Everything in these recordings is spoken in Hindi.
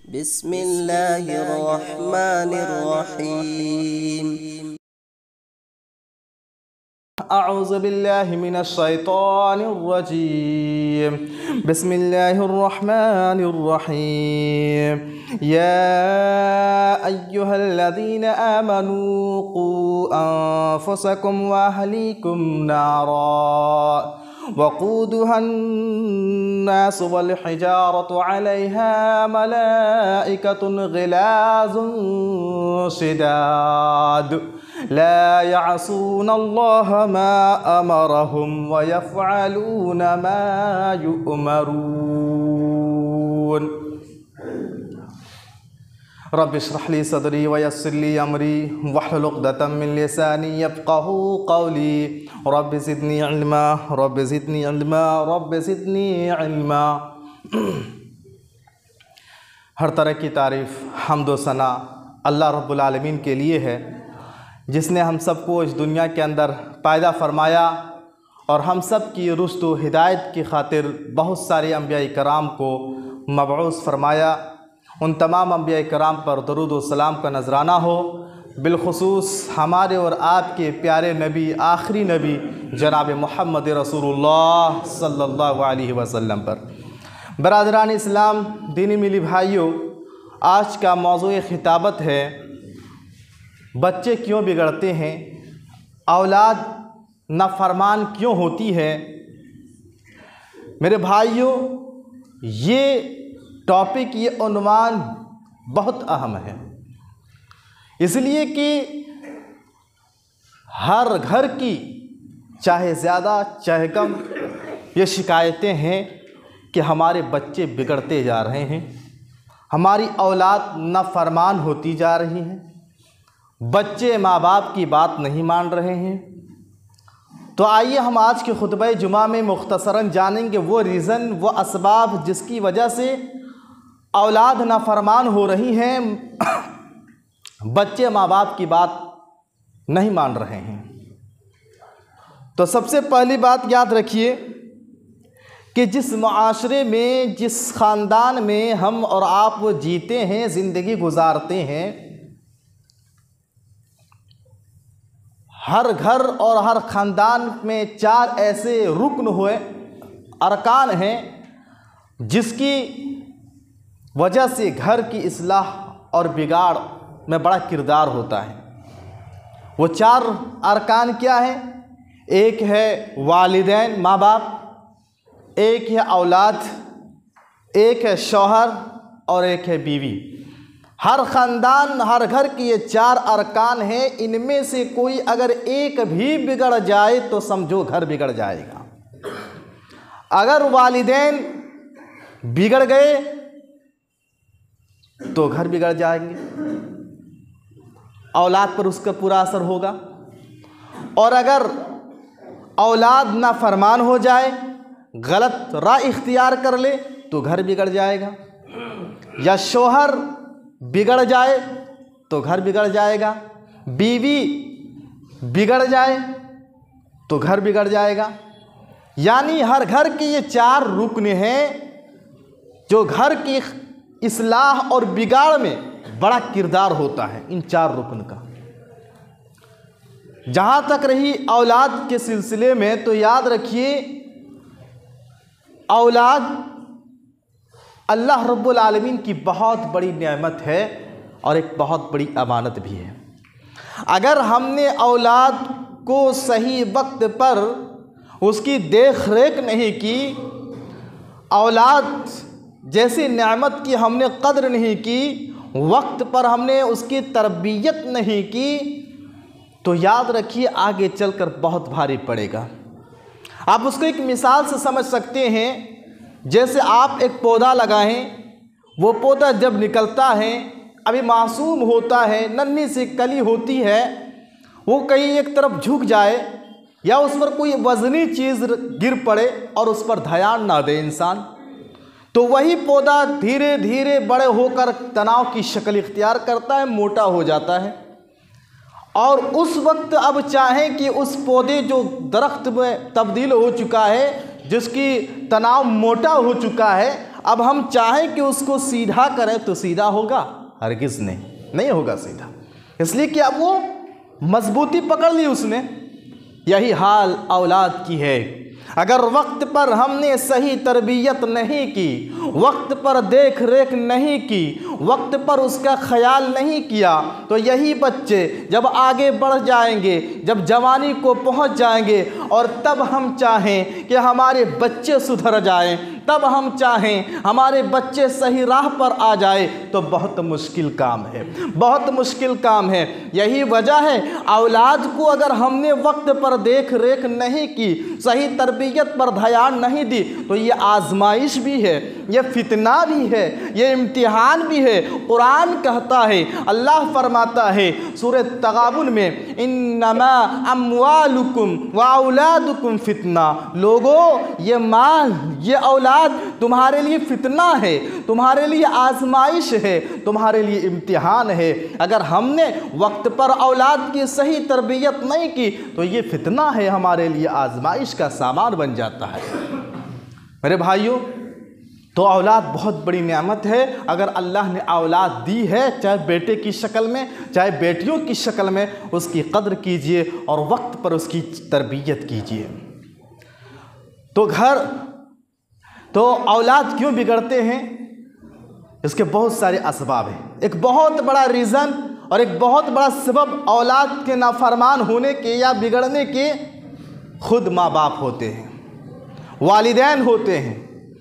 बिस्मिल्लाहिर्रहमानिर्रहीम। अऊज़ु बिल्लाहि मिनश शैतानिर्रजीम। बिस्मिल्लाहिर्रहमानिर्रहीम। या अय्युहल्लज़ीना आमनू क़ू अन्फुसकुम व अहलीकुम नारा वक़ूदुहा अन्नासु वल हिजारतु अलैहा मलाइकतुन ग़िलाज़ुन शिदाद ला यअसूनल्लाह मा अमरहुम व यफ़अलून मा युअमरून। रब्बि इश्रह ली सदरी व यस्सिर ली अमरी वहलुल उक़दतम मिन लिसानी यफ़क़हू क़ौली। Rabbi ज़िदनी इल्मा, rabbi ज़िदनी इल्मा, rabbi ज़िदनी इल्मा। हर तरह की तारीफ़, हम्द व सना अल्लाह रब्बुल आलमीन के लिए है, जिसने हम सबको इस दुनिया के अंदर पैदा फरमाया और हम सब की रुश्द व हिदायत की खातिर बहुत सारे अंबिया कराम को मबऊस फरमाया। उन तमाम अंबिया कराम पर दरूद व सलाम का नजराना हो, बिलखुसूस हमारे और आपके प्यारे नबी, आखिरी नबी जनाब मोहम्मद रसूलुल्लाह सल्लल्लाहु अलैहि वसल्लम पर। बरादरान इस्लाम, दीनी मिली भाइयों, आज का मौज़ूए खिताबत है बच्चे क्यों बिगड़ते हैं, औलाद नाफरमान क्यों होती है। मेरे भाइयों, ये टॉपिक, ये उन्वान बहुत अहम है, इसलिए कि हर घर की चाहे ज़्यादा चाहे कम ये शिकायतें हैं कि हमारे बच्चे बिगड़ते जा रहे हैं, हमारी औलाद नाफरमान होती जा रही है, बच्चे माँ बाप की बात नहीं मान रहे हैं। तो आइए हम आज के खुतबे जुमा में मुख्तसरन जानेंगे वो रीज़न, वो असबाब जिसकी वजह से औलाद नाफरमान हो रही हैं, बच्चे माँ बाप की बात नहीं मान रहे हैं। तो सबसे पहली बात याद रखिए कि जिस माशरे में, जिस ख़ानदान में हम और आप जीते हैं, ज़िंदगी गुजारते हैं, हर घर और हर ख़ानदान में चार ऐसे रुकन हुए, अरकान हैं, जिसकी वजह से घर की इस्लाह और बिगाड़ में बड़ा किरदार होता है। वो चार अरकान क्या है? एक है वालिदैन, माँ बाप, एक है औलाद, एक है शौहर और एक है बीवी। हर ख़ानदान, हर घर की ये चार अरकान हैं। इनमें से कोई अगर एक भी बिगड़ जाए तो समझो घर बिगड़ जाएगा। अगर वालिदैन बिगड़ गए तो घर बिगड़ जाएंगे, औलाद पर उसका पूरा असर होगा। और अगर औलाद नाफरमान हो जाए, गलत राह इख्तियार कर ले तो घर बिगड़ जाएगा। या शौहर बिगड़ जाए तो घर बिगड़ जाएगा, बीवी बिगड़ जाए तो घर बिगड़ जाएगा। यानी हर घर के ये चार रुकन हैं जो घर की इस्लाह और बिगाड़ में बड़ा किरदार होता है, इन चार रुकन का। जहाँ तक रही औलाद के सिलसिले में, तो याद रखिए औलाद अल्लाह रब्बुल आलमीन की बहुत बड़ी नेमत है और एक बहुत बड़ी अमानत भी है। अगर हमने औलाद को सही वक्त पर उसकी देख रेख नहीं की, औलाद जैसी नेमत की हमने कद्र नहीं की, वक्त पर हमने उसकी तरबियत नहीं की, तो याद रखिए आगे चलकर बहुत भारी पड़ेगा। आप उसको एक मिसाल से समझ सकते हैं। जैसे आप एक पौधा लगाएं, वो पौधा जब निकलता है, अभी मासूम होता है, नन्ही सी कली होती है, वो कहीं एक तरफ झुक जाए या उस पर कोई वज़नी चीज़ गिर पड़े और उस पर ध्यान ना दे इंसान, तो वही पौधा धीरे धीरे बड़े होकर तनाव की शक्ल इख्तियार करता है, मोटा हो जाता है। और उस वक्त अब चाहें कि उस पौधे जो दरख्त में तब्दील हो चुका है, जिसकी तनाव मोटा हो चुका है, अब हम चाहें कि उसको सीधा करें तो सीधा होगा? हरगिज़ नहीं होगा सीधा, इसलिए कि अब वो मजबूती पकड़ ली उसने। यही हाल औलाद की है। अगर वक्त पर हमने सही तरबियत नहीं की, वक्त पर देख रेख नहीं की, वक्त पर उसका ख्याल नहीं किया, तो यही बच्चे जब आगे बढ़ जाएंगे, जब जवानी को पहुंच जाएंगे और तब हम चाहें कि हमारे बच्चे सुधर जाएं, तब हम चाहें हमारे बच्चे सही राह पर आ जाए, तो बहुत मुश्किल काम है, बहुत मुश्किल काम है। यही वजह है औलाद को अगर हमने वक्त पर देख रेख नहीं की, सही तरबियत पर ध्यान नहीं दी, तो ये आजमाइश भी है, ये फितना भी है, ये इम्तिहान भी है। कुरान कहता है, अल्लाह फरमाता है सूरह तगाबुन में, इन्नमा अम्वालुकुम व औलादुकुम फितना, लोगों ये माल ये औलाद तुम्हारे लिए फितना है, तुम्हारे लिए आजमाइश है, तुम्हारे लिए इम्तिहान है। अगर हमने वक्त पर औलाद की सही तरबियत नहीं की तो ये फितना है, हमारे लिए आजमाइश का सामान बन जाता है। मेरे भाइयों, तो औलाद बहुत बड़ी नेमत है। अगर अल्लाह ने औलाद दी है, चाहे बेटे की शक्ल में चाहे बेटियों की शक्ल में, उसकी कद्र कीजिए और वक्त पर उसकी तरबियत कीजिए। तो औलाद क्यों बिगड़ते हैं? इसके बहुत सारे असबाब हैं। एक बहुत बड़ा रीज़न और एक बहुत बड़ा सबब औलाद के नाफरमान होने के या बिगड़ने के खुद माँ बाप होते हैं, वालिदैन होते हैं।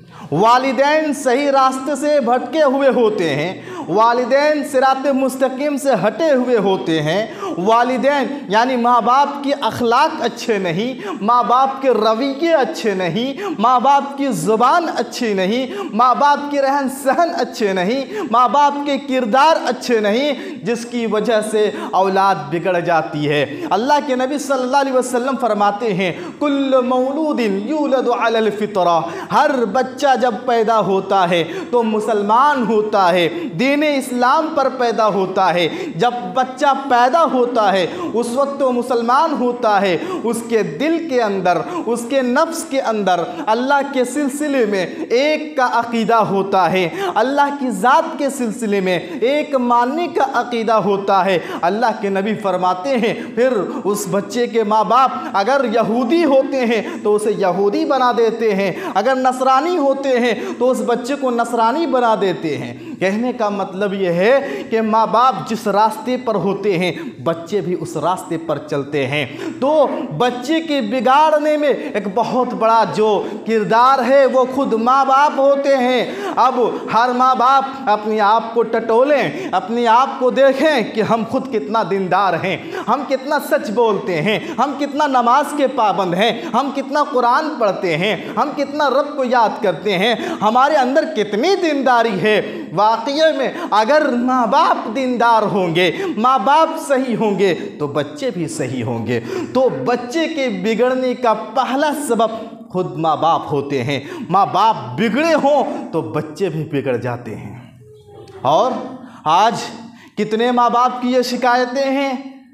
वालिदैन सही रास्ते से भटके हुए होते हैं, वालिदैन सिराते मुस्तकीम से हटे हुए होते हैं। वालिदैन यानी माँ बाप के अखलाक अच्छे नहीं, माँ बाप के रवैये अच्छे नहीं, माँ बाप की ज़ुबान अच्छी नहीं, माँ बाप के रहन सहन अच्छे नहीं, माँ बाप के किरदार अच्छे नहीं, जिसकी वजह से औलाद बिगड़ जाती है। अल्लाह के नबी सल्लल्लाहु अलैहि वसल्लम फरमाते हैं, कुल्लु मौलूदिन यूलदु अलल फितरा, हर बच्चा जब पैदा होता है तो मुसलमान होता है, दीन इस्लाम पर पैदा होता है। जब बच्चा पैदा होता है उस वक्त वो मुसलमान होता है, उसके दिल के अंदर, उसके नफ्स के अंदर अल्लाह के सिलसिले में एक का अकीदा होता है, अल्लाह की ज़ात के सिलसिले में एक मानने का अकीदा होता है। अल्लाह के नबी फरमाते हैं, फिर उस बच्चे के माँ बाप अगर यहूदी होते हैं तो उसे यहूदी बना देते हैं, अगर नसरानी होते हैं तो उस बच्चे को नसरानी बना देते हैं। कहने का मतलब यह है कि माँ बाप जिस रास्ते पर होते हैं बच्चे भी उस रास्ते पर चलते हैं। तो बच्चे के बिगाड़ने में एक बहुत बड़ा जो किरदार है वो खुद माँ बाप होते हैं। अब हर माँ बाप अपने आप को टटोलें, अपने आप को देखें कि हम खुद कितना दीनदार हैं, हम कितना सच बोलते हैं, हम कितना नमाज के पाबंद हैं, हम कितना कुरान पढ़ते हैं, हम कितना रब को याद करते हैं, हमारे अंदर कितनी दीनदारी है। वाकई में अगर माँ बाप दीनदार होंगे, माँ बाप सही होंगे तो बच्चे भी सही होंगे। तो बच्चे के बिगड़ने का पहला सबब खुद माँ बाप होते हैं। माँ बाप बिगड़े हों तो बच्चे भी बिगड़ जाते हैं। और आज कितने माँ बाप की ये शिकायतें हैं,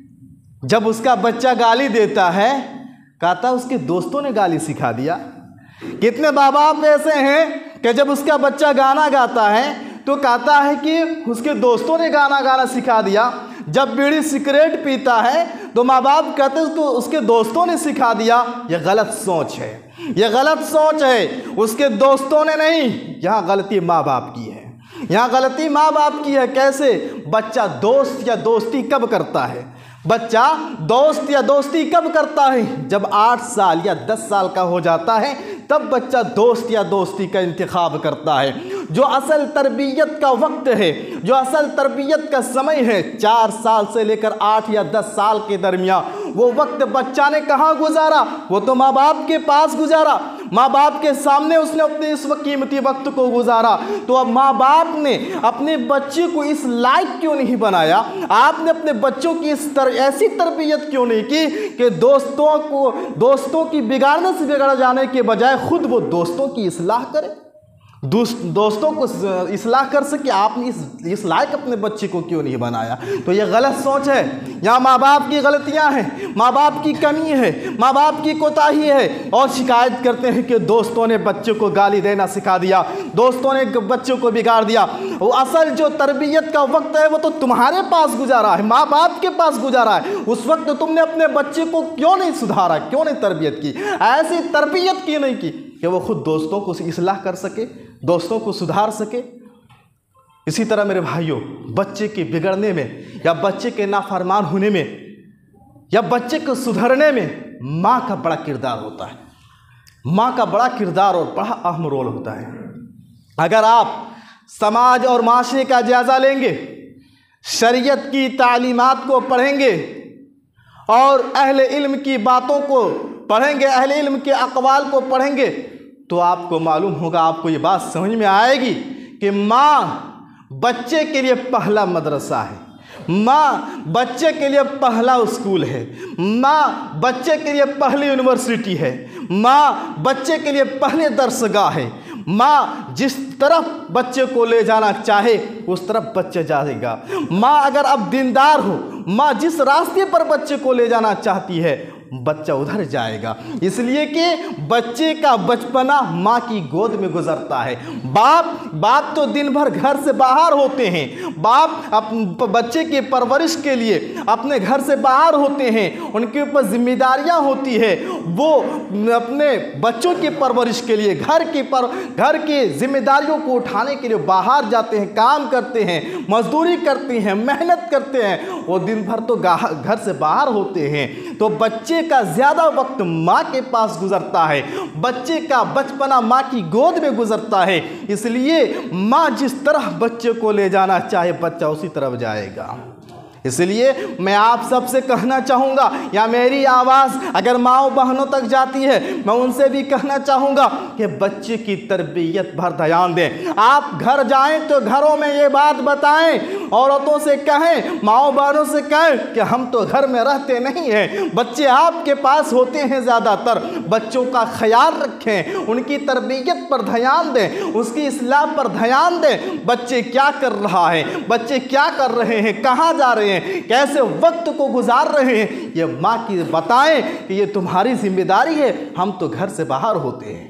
जब उसका बच्चा गाली देता है कहता उसके दोस्तों ने गाली सिखा दिया। कितने माँ बाप ऐसे हैं कि जब उसका बच्चा गाना गाता है तो कहता है कि उसके दोस्तों ने गाना गाना सिखा दिया। जब बीड़ी सिगरेट पीता है तो माँ बाप कहते हैं तो उसके दोस्तों ने सिखा दिया। यह गलत सोच है, यह गलत सोच है। उसके दोस्तों ने नहीं, यहाँ गलती माँ बाप की है, यहाँ गलती माँ बाप की है। कैसे? बच्चा दोस्त या दोस्ती कब करता है? बच्चा दोस्त या दोस्ती कब करता है? जब 8 साल या 10 साल का हो जाता है तब बच्चा दोस्त या दोस्ती का इंतखाब करता है। जो असल तरबियत का वक्त है, जो असल तरबियत का समय है, 4 साल से लेकर 8 या 10 साल के दरमियान, वो वक्त बच्चा ने कहाँ गुजारा? वो तो माँ बाप के पास गुजारा, माँ बाप के सामने उसने अपने इस कीमती वक्त को गुजारा। तो अब माँ बाप ने अपने बच्चे को इस लायक क्यों नहीं बनाया? आपने अपने बच्चों की ऐसी तरबियत क्यों नहीं की कि दोस्तों की बिगाड़ने से बिगड़ जाने के बजाय खुद वो दोस्तों की इस्लाह करे? दोस्तों को इस्लाह कर सके, आपने इस लायक अपने बच्चे को क्यों नहीं बनाया? तो ये गलत सोच है। यहाँ माँ बाप की गलतियाँ हैं, माँ बाप की कमी है, माँ बाप की कोताही है, और शिकायत करते हैं कि दोस्तों ने बच्चे को गाली देना सिखा दिया, दोस्तों ने बच्चों को बिगाड़ दिया। वो असल जो तरबियत का वक्त है वो तो तुम्हारे पास गुजारा है, माँ बाप के पास गुजारा है। उस वक्त तुमने अपने बच्चे को क्यों नहीं सुधारा, क्यों नहीं तरबियत की, ऐसी तरबियत क्यों नहीं की कि वो खुद दोस्तों को इस्लाह कर सके, दोस्तों को सुधार सके। इसी तरह मेरे भाइयों, बच्चे के बिगड़ने में या बच्चे के नाफरमान होने में या बच्चे को सुधरने में माँ का बड़ा किरदार होता है। माँ का बड़ा किरदार और बड़ा अहम रोल होता है। अगर आप समाज और माशरे का जायज़ा लेंगे, शरीयत की तालीमात को पढ़ेंगे और अहले इल्म की बातों को पढ़ेंगे, अहले इल्म के अक़वाल को पढ़ेंगे, तो आपको मालूम होगा, आपको ये बात समझ में आएगी कि माँ बच्चे के लिए पहला मदरसा है, माँ बच्चे के लिए पहला स्कूल है, माँ बच्चे के लिए पहली यूनिवर्सिटी है, माँ बच्चे के लिए पहले दरसगाह है। माँ जिस तरफ बच्चे को ले जाना चाहे उस तरफ बच्चे जाएगा। माँ अगर अब दीनदार हो, माँ जिस रास्ते पर बच्चे को ले जाना चाहती है बच्चा उधर जाएगा। इसलिए कि बच्चे का बचपना माँ की गोद में गुजरता है। बाप तो दिन भर घर से बाहर होते हैं, बाप बच्चे की परवरिश के लिए अपने घर से बाहर होते हैं, उनके ऊपर जिम्मेदारियां होती है, वो अपने बच्चों की परवरिश के लिए घर की जिम्मेदारियों को उठाने के लिए बाहर जाते हैं, काम करते हैं, मजदूरी करते हैं, मेहनत करते हैं, वो दिन भर तो घर से बाहर होते हैं। तो बच्चे का ज़्यादा वक्त माँ के पास गुजरता है, बच्चे का बचपना माँ की गोद में गुजरता है। इसलिए माँ जिस तरह बच्चे को ले जाना चाहे बच्चा उसी तरफ जाएगा। इसलिए मैं आप सबसे कहना चाहूँगा, या मेरी आवाज़ अगर माँ बहनों तक जाती है, मैं उनसे भी कहना चाहूँगा कि बच्चे की तरबियत पर ध्यान दें। आप घर जाएं तो घरों में ये बात बताएं, औरतों से कहें, माँ बहनों से कहें कि हम तो घर में रहते नहीं हैं, बच्चे आपके पास होते हैं ज़्यादातर। बच्चों का ख्याल रखें, उनकी तरबियत पर ध्यान दें, उसकी इस्लाह पर ध्यान दें। बच्चे क्या कर रहा है, बच्चे क्या कर रहे हैं, कहाँ जा रहे हैं, कैसे वक्त को गुजार रहे हैं, ये माँ की बताएं कि ये तुम्हारी जिम्मेदारी है, हम तो घर से बाहर होते हैं।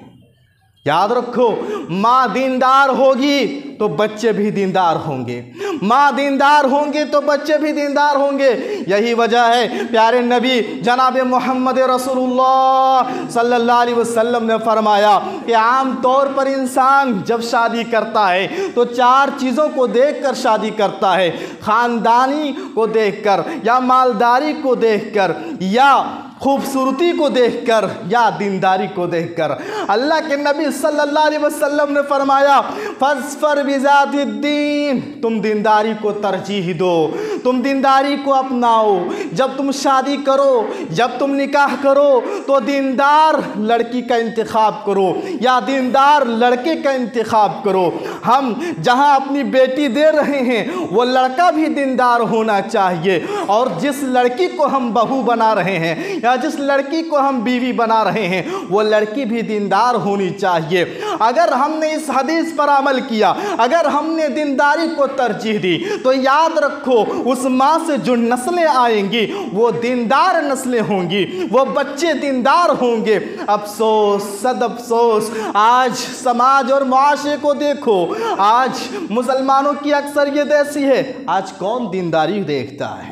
याद रखो, माँ दीनदार होगी तो बच्चे भी दीनदार होंगे, माँ दीनदार होंगे तो बच्चे भी दीनदार होंगे। यही वजह है प्यारे नबी जनाब मोहम्मद रसूलुल्लाह सल्लल्लाहु अलैहि वसल्लम ने फरमाया कि आम तौर पर इंसान जब शादी करता है तो 4 चीज़ों को देखकर शादी करता है, ख़ानदानी को देखकर, या मालदारी को देखकर, या खूबसूरती को देखकर, या दीनदारी को देखकर। अल्लाह के नबी सल्लल्लाहु अलैहि वसल्लम ने फरमाया फस्फर बिज़ातिद्दीन, तुम दीनदारी को तरजीह दो, तुम दीनदारी को अपनाओ। जब तुम शादी करो, जब तुम निकाह करो तो दीनदार लड़की का इंतखाब करो या दीनदार लड़के का इंतखाब करो। हम जहां अपनी बेटी दे रहे हैं वो लड़का भी दीनदार होना चाहिए, और जिस लड़की को हम बहू बना रहे हैं या जिस लड़की को हम बीवी बना रहे हैं वो लड़की भी दीनदार होनी चाहिए। अगर हमने इस हदीस पर अमल किया, अगर हमने दीनदारी को तरजीह दी, तो याद रखो उस माँ से जो नस्लें आएंगी वो दीनदार नस्लें होंगी, वो बच्चे दीनदार होंगे। अफसोस, सद अफसोस, आज समाज और मुआशरे को देखो, आज मुसलमानों की अक्सरियत ऐसी है, आज कौन दीनदारी देखता है,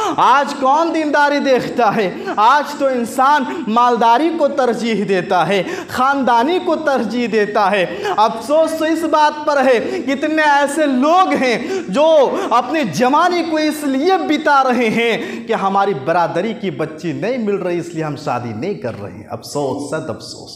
आज कौन दीनदारी देखता है। आज तो इंसान मालदारी को तरजीह देता है, ख़ानदानी को तरजीह देता है। अफसोस तो इस बात पर है कितने ऐसे लोग हैं जो अपनी जवानी को इसलिए बिता रहे हैं कि हमारी बरादरी की बच्ची नहीं मिल रही इसलिए हम शादी नहीं कर रहे हैं। अफसोस, सद अफसोस।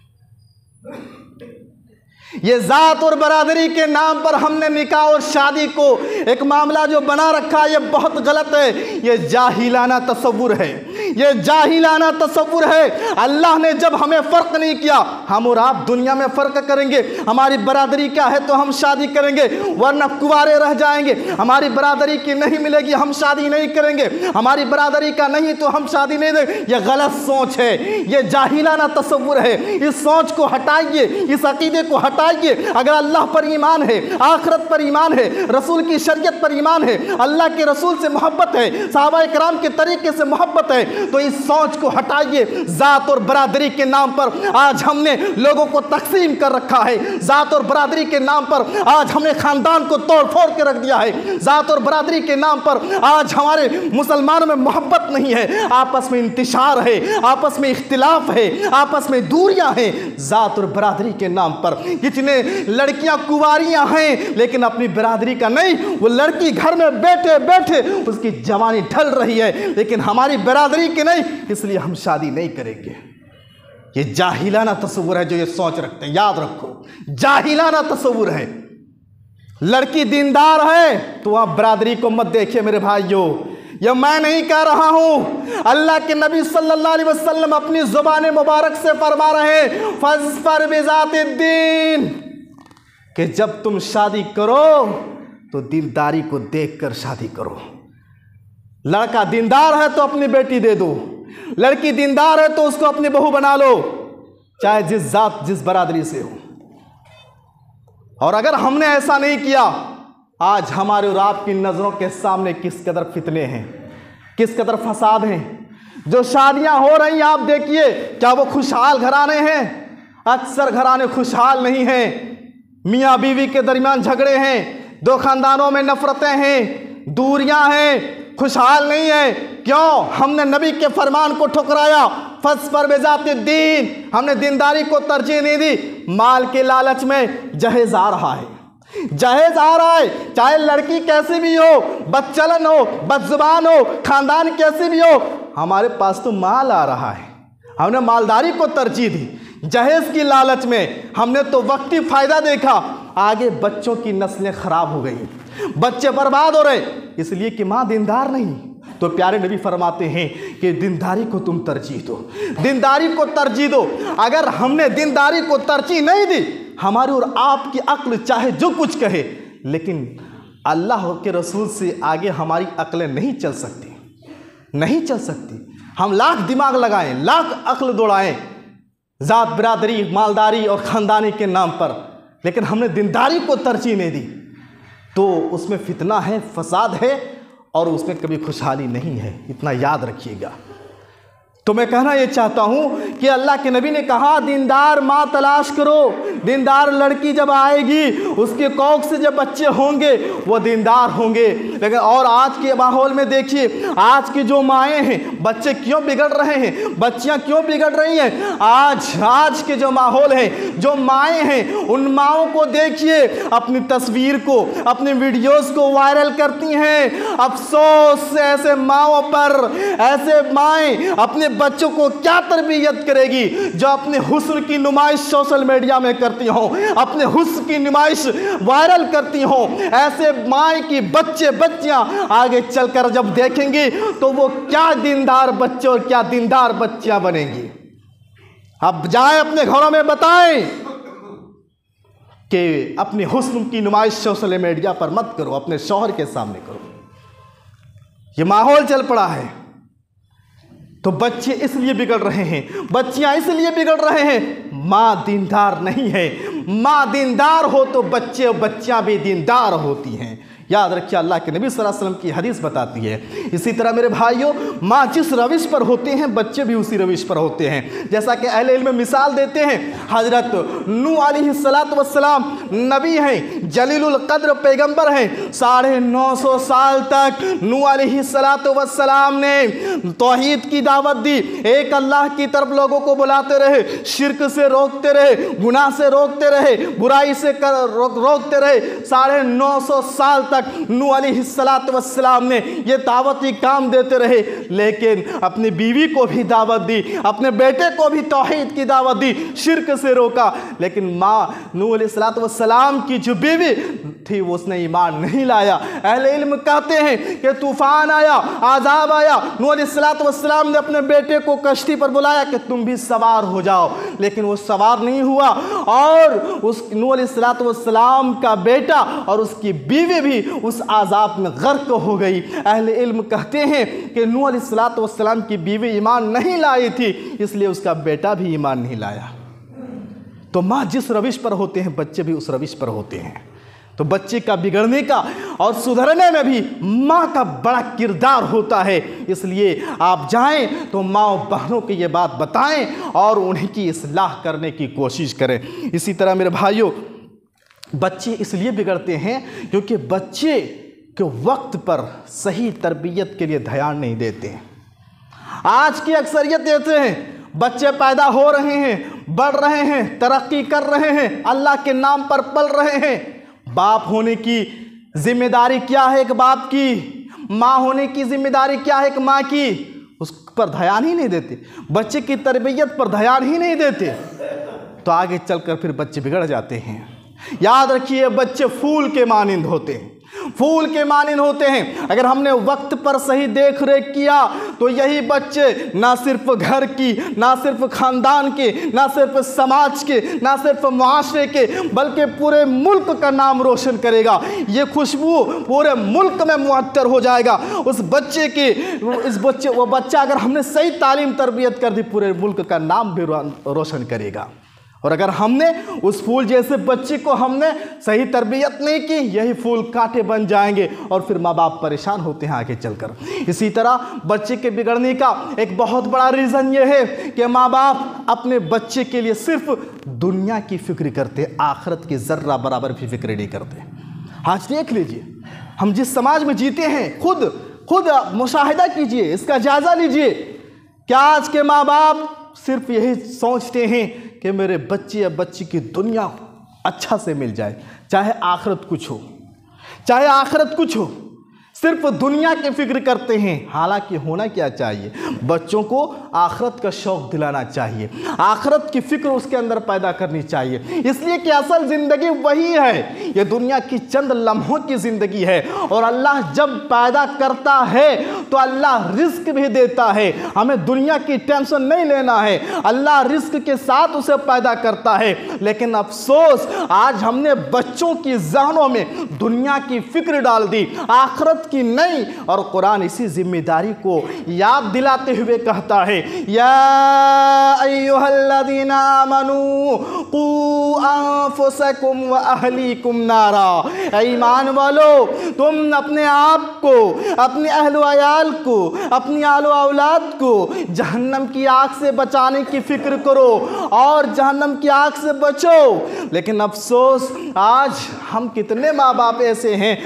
ये ज़ात और बरादरी के नाम पर हमने निकाह और शादी को एक मामला जो बना रखा है, ये बहुत गलत है। ये जाहिलाना तसव्वुर है, ये जाहिलाना तसव्वुर है। अल्लाह ने जब हमें फ़र्क नहीं किया, हम और आप दुनिया में फ़र्क करेंगे, हमारी बरादरी क्या है तो हम शादी करेंगे, वरना कुंवारे रह जाएंगे। हमारी बरादरी की नहीं मिलेगी, हम शादी नहीं करेंगे, हमारी बरादरी का नहीं तो हम शादी नहीं देंगे। ये गलत सोच है, ये जाहिलाना तसव्वुर है। इस सोच को हटाइए, इस अकीदे को हटाइए। हटाइए। अगर अल्लाह पर ईमान है, आखिरत पर ईमान है, रसूल की शरीयत पर ईमान है, अल्लाह के रसूल से मोहब्बत है, सहाबा किराम के तरीके से मोहब्बत है, तो इस सोच को हटाइए। जात और बरादरी के नाम पर आज हमने लोगों को तकसीम कर रखा है। जात और बरादरी के नाम पर आज हमने खानदान को तोड़ फोड़ के रख दिया है। जात और बरादरी के नाम पर आज हमारे मुसलमानों में मोहब्बत नहीं है, आपस में इंतिशार है, आपस में इख्तिलाफ है, आपस में दूरियां हैं। जात और बरादरी के नाम पर कितने लड़कियां कुंवारियां हैं लेकिन अपनी बरादरी का नहीं। वो लड़की घर में बैठे बैठे उसकी जवानी ढल रही है लेकिन हमारी बरादरी के नहीं, इसलिए हम शादी नहीं करेंगे। ये जाहिलाना तस्वुर है जो ये सोच रखते हैं। याद रखो, जाहिलाना तस्वुर है। लड़की दीनदार है तो आप बरादरी को मत देखिए मेरे भाइयों। यह मैं नहीं कह रहा हूं, अल्लाह के नबी सल्लल्लाहु अलैहि वसल्लम अपनी जुबान मुबारक से फरमा रहे हैं, फज़्फ़र बिज़ातिद्दीन, कि जब तुम शादी करो तो दीनदारी को देखकर शादी करो। लड़का दीनदार है तो अपनी बेटी दे दो, लड़की दीनदार है तो उसको अपनी बहू बना लो, चाहे जिस जात जिस बरादरी से हो। और अगर हमने ऐसा नहीं किया, आज हमारे और आपकी नज़रों के सामने किस कदर फितने हैं, किस कदर फसाद हैं। जो शादियां हो रही हैं आप देखिए, क्या वो खुशहाल घराने हैं? अक्सर घराने खुशहाल नहीं हैं। मियाँ बीवी के दरमियान झगड़े हैं, दो खानदानों में नफरतें हैं, दूरियां हैं, खुशहाल नहीं है। क्यों? हमने नबी के फरमान को ठुकराया, फज़्फ़र बिज़ातिद्दीन, हमने दीनदारी को तरजीह नहीं दी। माल के लालच में जहेज आ रहा है, जहेज आ रहा है, चाहे लड़की कैसी भी हो, बदचलन हो, बदजुबान हो, खानदान कैसी भी हो, हमारे पास तो माल आ रहा है। हमने मालदारी को तरजीह दी, जहेज की लालच में हमने तो वक्ती फायदा देखा। आगे बच्चों की नस्लें खराब हो गई, बच्चे बर्बाद हो रहे, इसलिए कि माँ दीनदार नहीं। तो प्यारे नबी फरमाते हैं कि दीनदारी को तुम तरजीह दो, दीनदारी को तरजीह दो। अगर हमने दीनदारी को तरजीह नहीं दी, हमारी और आपकी अक्ल चाहे जो कुछ कहे, लेकिन अल्लाह के रसूल से आगे हमारी अक्लें नहीं चल सकती, नहीं चल सकती। हम लाख दिमाग लगाएं, लाख अक्ल दौड़ाएं जात बिरादरी, मालदारी और ख़ानदानी के नाम पर, लेकिन हमने दीनदारी को तरजीह नहीं दी, तो उसमें फितना है, फसाद है और उसमें कभी खुशहाली नहीं है। इतना याद रखिएगा। तो मैं कहना ये चाहता हूँ कि अल्लाह के नबी ने कहा दीनदार माँ तलाश करो, दीनदार लड़की जब आएगी उसके कौख से जब बच्चे होंगे वो दीनदार होंगे। लेकिन और आज के माहौल में देखिए, आज की जो माएँ हैं, बच्चे क्यों बिगड़ रहे हैं, बच्चियाँ क्यों बिगड़ रही हैं। आज के जो माहौल है, जो माएँ हैं, उन माओं को देखिए, अपनी तस्वीर को, अपनी वीडियोज़ को वायरल करती हैं। अफसोस ऐसे माओं पर, ऐसे माएँ अपने बच्चों को क्या तरबियत करेगी जो अपने हुस्न की नुमाइश सोशल मीडिया में करती हो, अपने हुस्न की नुमाइश वायरल करती हो। ऐसे माँ की बच्चे बच्चियां आगे चलकर जब देखेंगी तो वो क्या दीनदार बच्चे और क्या दीनदार बच्चियां बनेंगी। अब जाएं अपने घरों में बताएं कि अपने हुस्न की नुमाइश सोशल मीडिया पर मत करो, अपने शौहर के सामने करो। ये माहौल चल पड़ा है। तो बच्चे इसलिए बिगड़ रहे हैं, बच्चियां इसलिए बिगड़ रहे हैं, माँ दीनदार नहीं है। माँ दीनदार हो तो बच्चे और बच्चियां भी दीनदार होती हैं। याद रखिए, अल्लाह के नबी सल्लल्लाहु अलैहि वसल्लम की हदीस बताती है। इसी तरह मेरे भाइयों, माँ जिस रविश पर होते हैं बच्चे भी उसी रविश पर होते हैं। जैसा कि अहले इल्म मिसाल देते हैं, हजरत नूह अलैहिस्सलातु वस्सलाम नबी हैं, जलीलुल कद्र पैगंबर हैं। 950 साल तक नूह अलैहिस्सलातु वस्सलाम ने तौहीद की दावत दी, एक अल्लाह की तरफ लोगों को बुलाते रहे, शिर्क से रोकते रहे, गुनाह से रोकते रहे, बुराई से रोकते रहे। 950 साल तक नूह अलैहिस्सलातु वस्सलाम ने ये दावती काम देते रहे, लेकिन अपनी बीवी को भी दावत दी, अपने बेटे को भी तौहीद की दावत दी, शिर्क से रोका। लेकिन माँ नूह अलैहिस्सलातु वस्सलाम की जो बीवी थी वो उसने ईमान नहीं लाया। अहले इल्म कहते हैं कि तूफान आया, आज़ाब आया, नूह अलैहिस्सलातु वस्सलाम ने अपने बेटे को कश्ती पर बुलाया कि तुम भी सवार हो जाओ, लेकिन वो सवार नहीं हुआ और उस नूह अलैहिस्सलातु वस्सलाम का बेटा और उसकी बीवी भी उस आज़ाब में गर्क हो गई। अहले इल्म कहते हैं कि नूह अलैहिस्सलातु वस्सलाम की बीवी ईमान नहीं लाई थी, इसलिए उसका बेटा भी ईमान नहीं लाया। तो माँ जिस रविश पर होते हैं बच्चे भी उस रविश पर होते हैं। तो बच्चे का बिगड़ने का और सुधरने में भी माँ का बड़ा किरदार होता है। इसलिए आप जाएं तो माँ और बहनों को ये बात बताएं और उन्हीं की इस्लाह करने की कोशिश करें। इसी तरह मेरे भाइयों, बच्चे इसलिए बिगड़ते हैं क्योंकि बच्चे के वक्त पर सही तरबियत के लिए ध्यान नहीं देते हैं। आज की अक्सरियत ऐसे हैं, बच्चे पैदा हो रहे हैं, बढ़ रहे हैं, तरक्की कर रहे हैं, अल्लाह के नाम पर पल रहे हैं। बाप होने की जिम्मेदारी क्या है एक बाप की, माँ होने की जिम्मेदारी क्या है एक माँ की, उस पर ध्यान ही नहीं देते। बच्चे की तरबियत पर ध्यान ही नहीं देते तो आगे चलकर फिर बच्चे बिगड़ जाते हैं। याद रखिए, बच्चे फूल के मानिंद होते हैं, फूल के मानिंद होते हैं। अगर हमने वक्त पर सही देख रेख किया तो यही बच्चे ना सिर्फ घर की, ना सिर्फ खानदान के, ना सिर्फ समाज के, ना सिर्फ मुआशरे के, बल्कि पूरे मुल्क का नाम रोशन करेगा। ये खुशबू पूरे मुल्क में मुअत्तर हो जाएगा उस बच्चे की। वो बच्चा अगर हमने सही तालीम तरबियत कर दी, पूरे मुल्क का नाम भी रोशन करेगा। और अगर हमने उस फूल जैसे बच्चे को हमने सही तरबियत नहीं की, यही फूल कांटे बन जाएंगे और फिर माँ बाप परेशान होते हैं आगे चलकर। इसी तरह बच्चे के बिगड़ने का एक बहुत बड़ा रीज़न ये है कि माँ बाप अपने बच्चे के लिए सिर्फ दुनिया की फिक्र करते, आखिरत की ज़र्रा बराबर भी फिक्र नहीं करते। आज देख लीजिए, हम जिस समाज में जीते हैं, खुद मुशाहिदा कीजिए, इसका जायज़ा लीजिए। क्या आज के माँ बाप सिर्फ यही सोचते हैं कि मेरे बच्चे या बच्ची की दुनिया अच्छा से मिल जाए, चाहे आखिरत कुछ हो, चाहे आखिरत कुछ हो, सिर्फ दुनिया की फिक्र करते हैं। हालांकि होना क्या चाहिए, बच्चों को आखिरत का शौक़ दिलाना चाहिए, आखिरत की फिक्र उसके अंदर पैदा करनी चाहिए। इसलिए कि असल ज़िंदगी वही है, ये दुनिया की चंद लम्हों की ज़िंदगी है। और अल्लाह जब पैदा करता है तो अल्लाह रिस्क भी देता है, हमें दुनिया की टेंशन नहीं लेना है, अल्लाह रिस्क के साथ उसे पैदा करता है। लेकिन अफसोस, आज हमने बच्चों की ज़हनों में दुनिया की फिक्र डाल दी, आखिरत की नहीं। और कुरान इसी जिम्मेदारी को याद दिलाते हुए कहता है, या अय्युहल्लज़ीना आमनू कू अनफुसकुम व अहलीकुम नारा। ईमान वालो, तुम अपने आप को, अपने अहल अयाल को, अपनी आलो औलाद को जहन्नम की आग से बचाने की फिक्र करो और जहन्नम की आग से बचो। लेकिन अफसोस, आज हम कितने माँ बाप ऐसे हैं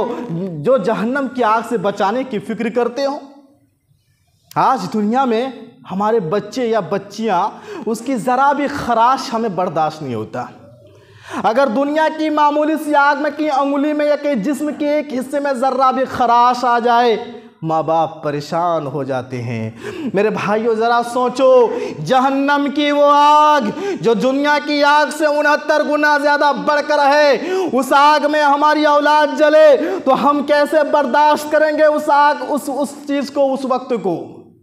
जो जहन्नम की आग से बचाने की फिक्र करते हो। आज दुनिया में हमारे बच्चे या बच्चियां, उसकी ज़रा भी खराश हमें बर्दाश्त नहीं होता। अगर दुनिया की मामूली सी आग में कहीं अंगुली में या कहीं जिस्म के एक हिस्से में ज़रा भी खराश आ जाए, माँ बाप परेशान हो जाते हैं। मेरे भाइयों, ज़रा सोचो, जहन्नम की वो आग जो दुनिया की आग से 69 गुना ज़्यादा बढ़कर है, उस आग में हमारी औलाद जले तो हम कैसे बर्दाश्त करेंगे उस आग, उस चीज़ को, उस वक्त को।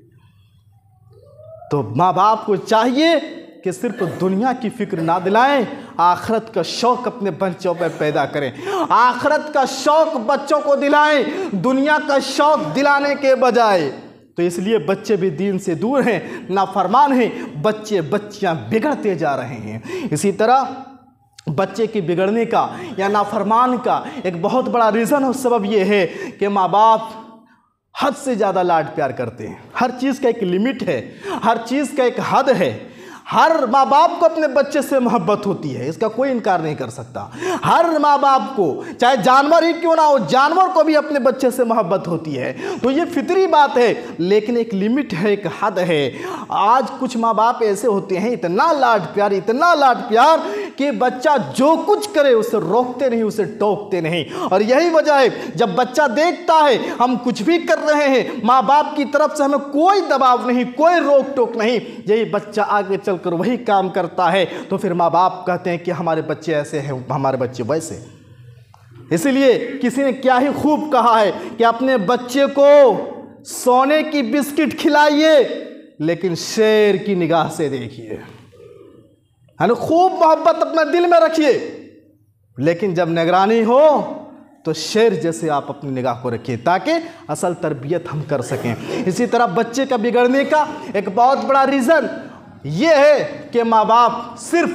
तो माँ बाप को चाहिए कि सिर्फ दुनिया की फिक्र ना दिलाएं, आखिरत का शौक़ अपने बच्चों में पैदा करें, आखिरत का शौक़ बच्चों को दिलाएं, दुनिया का शौक़ दिलाने के बजाय। तो इसलिए बच्चे भी दीन से दूर हैं, नाफरमान हैं, बच्चे बच्चियां बिगड़ते जा रहे हैं। इसी तरह बच्चे की बिगड़ने का या नाफरमान का एक बहुत बड़ा रीज़न और सबब ये है कि माँ बाप हद से ज़्यादा लाड प्यार करते हैं। हर चीज़ का एक लिमिट है, हर चीज़ का एक हद है। हर माँ बाप को अपने बच्चे से मोहब्बत होती है, इसका कोई इनकार नहीं कर सकता। हर माँ बाप को, चाहे जानवर ही क्यों ना हो, जानवर को भी अपने बच्चे से मोहब्बत होती है। तो ये फितरी बात है, लेकिन एक लिमिट है, एक हद है। आज कुछ माँ बाप ऐसे होते हैं, इतना लाड प्यार, इतना लाड प्यार कि बच्चा जो कुछ करे उसे रोकते नहीं, उसे टोकते नहीं। और यही वजह है, जब बच्चा देखता है हम कुछ भी कर रहे हैं, माँ बाप की तरफ से हमें कोई दबाव नहीं, कोई रोक टोक नहीं, यही बच्चा आगे चल कर वही काम करता है, तो फिर माँ बाप कहते हैं कि हमारे बच्चे ऐसे हैं, हमारे बच्चे वैसे। इसलिए किसी ने क्या ही खूब कहा है कि अपने बच्चे को सोने की बिस्किट खिलाइए लेकिन शेर की निगाह से देखिए, है ना। खूब मोहब्बत अपने दिल में रखिए, लेकिन जब निगरानी हो तो शेर जैसे आप अपनी निगाह को रखिए, ताकि असल तरबियत हम कर सकें। इसी तरह बच्चे का बिगड़ने का एक बहुत बड़ा रीज़न ये है कि माँ बाप सिर्फ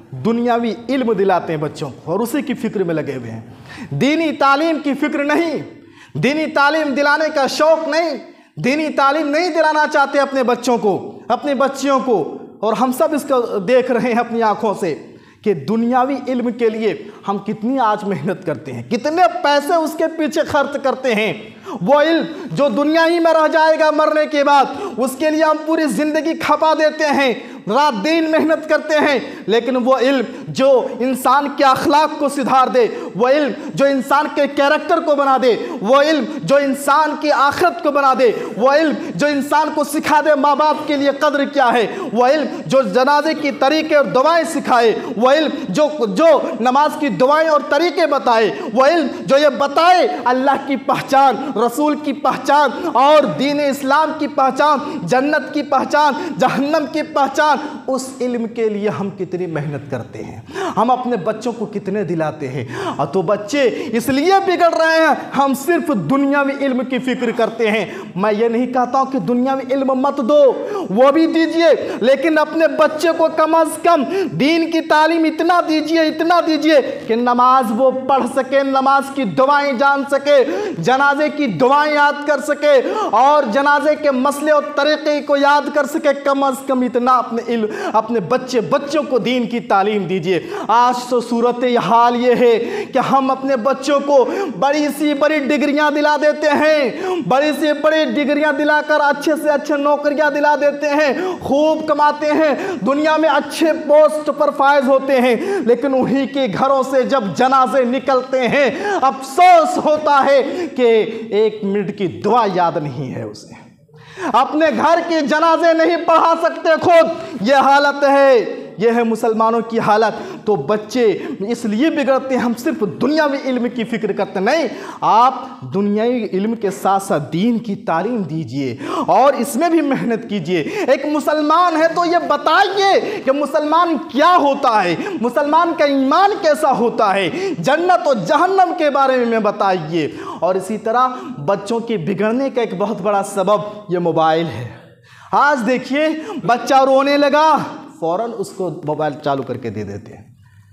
दुनियावी इल्म दिलाते हैं बच्चों को और उसी की फिक्र में लगे हुए हैं। दीनी तालीम की फिक्र नहीं, दीनी तालीम दिलाने का शौक़ नहीं, दीनी तालीम नहीं दिलाना चाहते अपने बच्चों को, अपने बच्चियों को। और हम सब इसको देख रहे हैं अपनी आँखों से कि दुनियावी इल्म के लिए हम कितनी आज मेहनत करते हैं, कितने पैसे उसके पीछे खर्च करते हैं। वो इल्म जो दुनिया ही में रह जाएगा मरने के बाद, उसके लिए हम पूरी ज़िंदगी खपा देते हैं, रात दिन मेहनत करते हैं। लेकिन वो इल्म जो इंसान के अखलाक को सुधार दे, वो इल्म जो इंसान के कैरेक्टर को बना दे, वो इल्म जो इंसान की आखिरत को बना दे, वो इल्म जो इंसान को सिखा दे माँ बाप के लिए कद्र क्या है, वो इल्म जो जनाजे की तरीके और दुआएं सिखाए, वो इल्म जो नमाज की दुआएं और तरीके बताए, वो इल्म जो ये बताए अल्लाह की पहचान, रसूल की पहचान और दीन इस्लाम की पहचान, जन्नत की पहचान, जहन्नम की पहचान, उस इल्म के लिए हम कितनी मेहनत करते हैं, हम अपने बच्चों को कितने दिलाते हैं। और तो बच्चे इसलिए बिगड़ रहे हैं, हम सिर्फ दुनियावी इल्म की फिक्र करते हैं। मैं ये नहीं कहता हूं कि दुनियावी इल्म मत दो, वो भी दीजिए, लेकिन अपने बच्चे को कम अज कम दीन की तालीम इतना दीजिए कि नमाज वो पढ़ सके, नमाज की दुआएं जान सके, जनाजे की दुआएं याद कर सके और जनाजे के मसले और तरीके को याद कर सके। कम अज कम इतना अपने बच्चों को दीन की तालीम दीजिए। आज तो सूरत हाल ये है कि हम अपने बच्चों को बड़ी सी बड़ी डिग्रियां दिला देते हैं, बड़ी सी बड़ी डिग्रियां दिलाकर अच्छे से अच्छे नौकरियां दिला देते हैं, खूब कमाते हैं, दुनिया में अच्छे पोस्ट पर फायज होते हैं। लेकिन उन्हीं के घरों से जब जनाजे निकलते हैं, अफसोस होता है कि 1 मिनट की दुआ याद नहीं है उसे, अपने घर के जनाजे नहीं पढ़ा सकते खुद। यह हालत है, यह है मुसलमानों की हालत। तो बच्चे इसलिए बिगड़ते हैं, हम सिर्फ दुनियावी इल्म की फिक्र करते नहीं। आप दुनियावी इल्म के साथ साथ दीन की तालीम दीजिए और इसमें भी मेहनत कीजिए। एक मुसलमान है तो ये बताइए कि मुसलमान क्या होता है, मुसलमान का ईमान कैसा होता है, जन्नत और जहन्नम के बारे में बताइए। और इसी तरह बच्चों के बिगड़ने का एक बहुत बड़ा सबब ये मोबाइल है। आज देखिए बच्चा रोने लगा, फौरन उसको मोबाइल चालू करके दे देते हैं।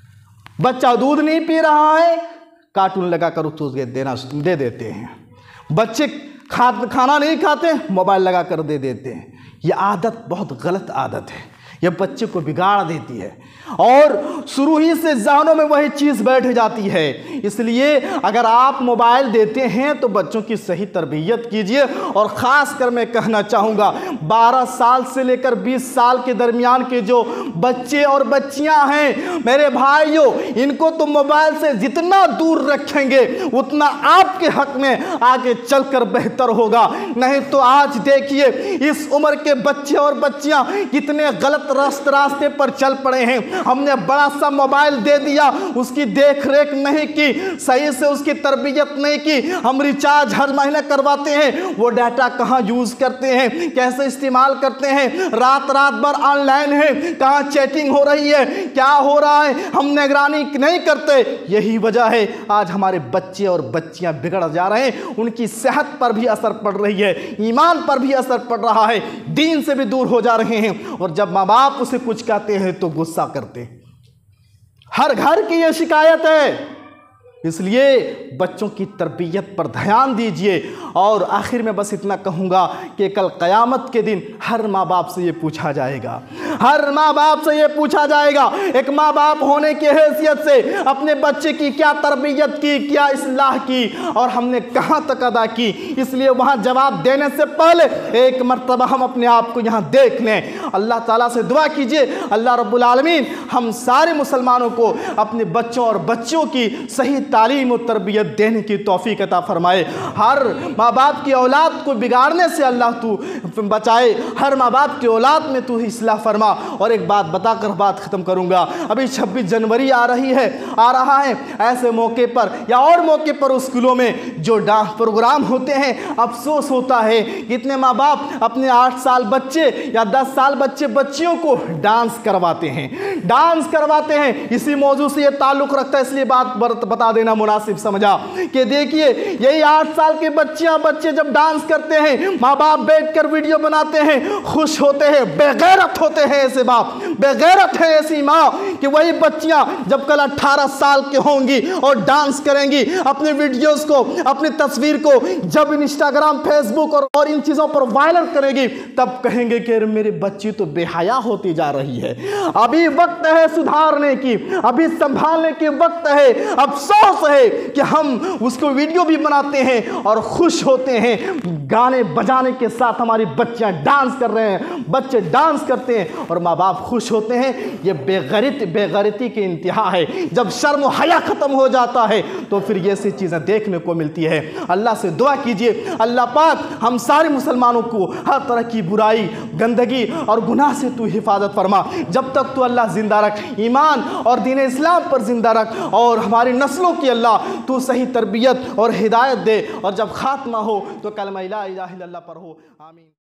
बच्चा दूध नहीं पी रहा है, कार्टून लगाकर उसको दे देते हैं। बच्चे खाना नहीं खाते, मोबाइल लगाकर दे देते हैं। यह आदत बहुत गलत आदत है, यह बच्चे को बिगाड़ देती है और शुरू ही से ज़हनों में वही चीज़ बैठ जाती है। इसलिए अगर आप मोबाइल देते हैं तो बच्चों की सही तरबियत कीजिए। और ख़ास कर मैं कहना चाहूँगा 12 साल से लेकर 20 साल के दरमियान के जो बच्चे और बच्चियां हैं, मेरे भाइयों, इनको तो मोबाइल से जितना दूर रखेंगे उतना आपके हक में आगे चलकर बेहतर होगा। नहीं तो आज देखिए इस उम्र के बच्चे और बच्चियां कितने गलत रास्ते पर चल पड़े हैं। हमने बड़ा सा मोबाइल दे दिया, उसकी देख रेख नहीं की, सही से उसकी तरबियत नहीं की। हम रिचार्ज हर महीने करवाते हैं, वो डाटा कहाँ यूज़ करते हैं, कैसे इस्तेमाल करते हैं, रात भर ऑनलाइन है, कहाँ चैटिंग हो रही है, क्या हो रहा है, हम निगरानी नहीं करते। यही वजह है आज हमारे बच्चे और बच्चियां बिगड़ जा रहे हैं। उनकी सेहत पर भी असर पड़ रही है, ईमान पर भी असर पड़ रहा है, दीन से भी दूर हो जा रहे हैं। और जब माँ बाप उसे कुछ कहते हैं तो गुस्सा करते। हर घर की यह शिकायत है। इसलिए बच्चों की तरबियत पर ध्यान दीजिए। और आखिर में बस इतना कहूँगा कि कल क़यामत के दिन हर माँ बाप से ये पूछा जाएगा, हर माँ बाप से ये पूछा जाएगा, एक माँ बाप होने की हैसियत से अपने बच्चे की क्या तरबियत की, क्या इस्लाह की और हमने कहाँ तक अदा की। इसलिए वहाँ जवाब देने से पहले एक मर्तबा हम अपने आप को यहाँ देख लें। अल्लाह ताला से दुआ कीजिए, अल्लाह रब्बुल आलमीन हम सारे मुसलमानों को अपने बच्चों और बच्चियों की सही तालीम और तरबियत देने की तौफीक अता फरमाए। हर माँ बाप की औलाद को बिगाड़ने से अल्लाह तू बचाए, हर माँ बाप की औलाद में तू इस्लाह फरमा। और एक बात बताकर बात ख़त्म करूँगा, अभी 26 जनवरी आ रहा है। ऐसे मौके पर या और मौके पर स्कूलों में जो डांस प्रोग्राम होते हैं, अफसोस होता है कितने माँ बाप अपने 8 साल बच्चे या 10 साल बच्चे बच्चियों को डांस करवाते हैं। इसी मौजू से ये ताल्लुक़ रखता है, इसलिए बात बता देना लेना मुनासिब समझा कि देखिए यही 8 साल के बच्चे जब डांस करते हैं, माँ बाप बैठकर वीडियो बनाते हैं, खुश होते हैं। बेगैरत होते हैं ऐसे बाप, बेगैरत है ऐसी माँ कि वही बच्चियां जब कल 18 साल के होंगी और डांस करेंगी, अपने वीडियोस को, अपनी तस्वीर को जब इंस्टाग्राम, फेसबुक और इन चीज़ों पर वायरल करेगी, तब कहेंगे कि मेरी बच्ची तो बेहया होती जा रही है। अभी वक्त है सुधारने की, अभी संभालने की वक्त है। अफसोस है कि हम उसको वीडियो भी बनाते हैं और खुश होते हैं, गाने बजाने के साथ हमारी बच्चियां डांस कर रहे हैं, बच्चे डांस करते हैं और माँ बाप खुश होते हैं। ये बेगैरती की इंतहा है। जब शर्म हया खत्म हो जाता है तो फिर ये ऐसी चीज़ें देखने को मिलती है। अल्लाह से दुआ कीजिए, अल्लाह पाक हम सारे मुसलमानों को हर तरह की बुराई, गंदगी और गुनाह से तू हिफाजत फरमा। जब तक तू अल्लाह जिंदा रख, ईमान और दीन इस्लाम पर जिंदा रख और हमारी नस्लों की अल्लाह तू सही तरबियत और हिदायत दे, और जब खात्मा हो तो कलमा ला इलाहा इल्लल्लाह पर हो। आमीन।